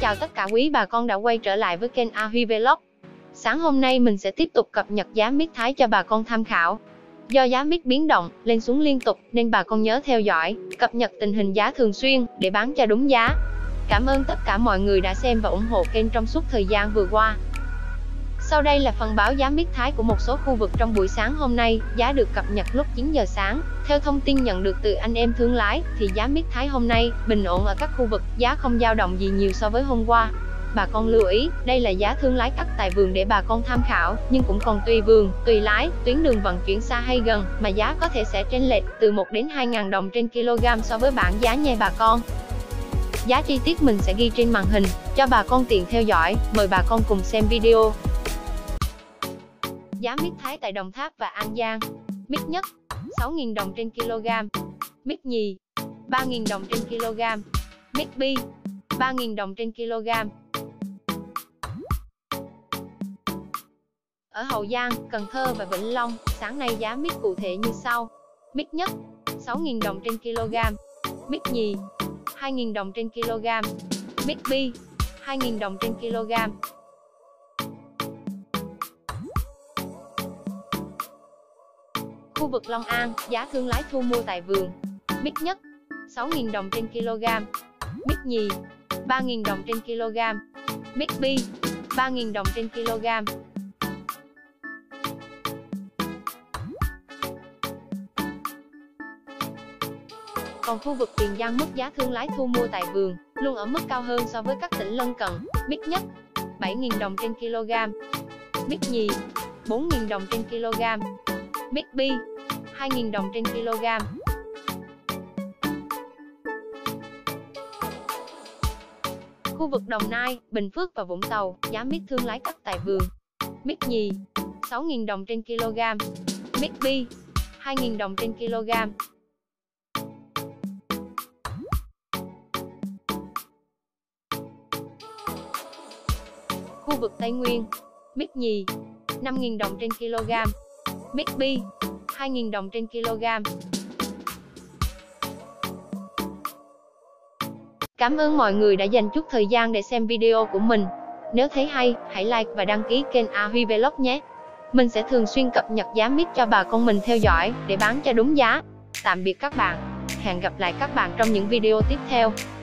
chào tất cả quý bà con đã quay trở lại với kênh A Huy Vlog. Sáng hôm nay mình sẽ tiếp tục cập nhật giá mít Thái cho bà con tham khảo. Do giá mít biến động, lên xuống liên tục nên bà con nhớ theo dõi, cập nhật tình hình giá thường xuyên để bán cho đúng giá. Cảm ơn tất cả mọi người đã xem và ủng hộ kênh trong suốt thời gian vừa qua. Sau đây là phần báo giá mít Thái của một số khu vực trong buổi sáng hôm nay, giá được cập nhật lúc 9 giờ sáng. Theo thông tin nhận được từ anh em thương lái, thì giá mít Thái hôm nay bình ổn ở các khu vực, giá không dao động gì nhiều so với hôm qua. Bà con lưu ý, đây là giá thương lái cắt tại vườn để bà con tham khảo, nhưng cũng còn tùy vườn, tùy lái, tuyến đường vận chuyển xa hay gần, mà giá có thể sẽ chênh lệch từ 1 đến 2.000 đồng trên kg so với bảng giá nha bà con. Giá chi tiết mình sẽ ghi trên màn hình, cho bà con tiện theo dõi, mời bà con cùng xem video. Giá mít Thái tại Đồng Tháp và An Giang. Mít nhất, 6.000 đồng trên kg. Mít nhì, 3.000 đồng trên kg. Mít bi, 3.000 đồng trên kg. Ở Hậu Giang, Cần Thơ và Vĩnh Long, sáng nay giá mít cụ thể như sau. Mít nhất, 6.000 đồng trên kg. Mít nhì, 2.000 đồng trên kg. Mít bi, 2.000 đồng trên kg. Khu vực Long An, giá thương lái thu mua tại vườn. Mít nhất, 6.000 đồng trên kg. Mít nhì, 3.000 đồng trên kg. Mít bi, 3.000 đồng trên kg. Còn khu vực Tiền Giang, mức giá thương lái thu mua tại vườn luôn ở mức cao hơn so với các tỉnh lân cận. Mít nhất, 7.000 đồng trên kg. Mít nhì, 4.000 đồng trên kg. Mít bi, 2.000 đồng trên kg. Khu vực Đồng Nai, Bình Phước và Vũng Tàu, giá mít thương lái cắt tại vườn. Mít nhì, 6.000 đồng trên kg. Mít bi, 2.000 đồng trên kg. Khu vực Tây Nguyên, mít nhì, 5.000 đồng trên kg. Mít bi, 2.000 đồng trên kg. Cảm ơn mọi người đã dành chút thời gian để xem video của mình. Nếu thấy hay, hãy like và đăng ký kênh A Huy Vlog nhé. Mình sẽ thường xuyên cập nhật giá mít cho bà con mình theo dõi để bán cho đúng giá. Tạm biệt các bạn. Hẹn gặp lại các bạn trong những video tiếp theo.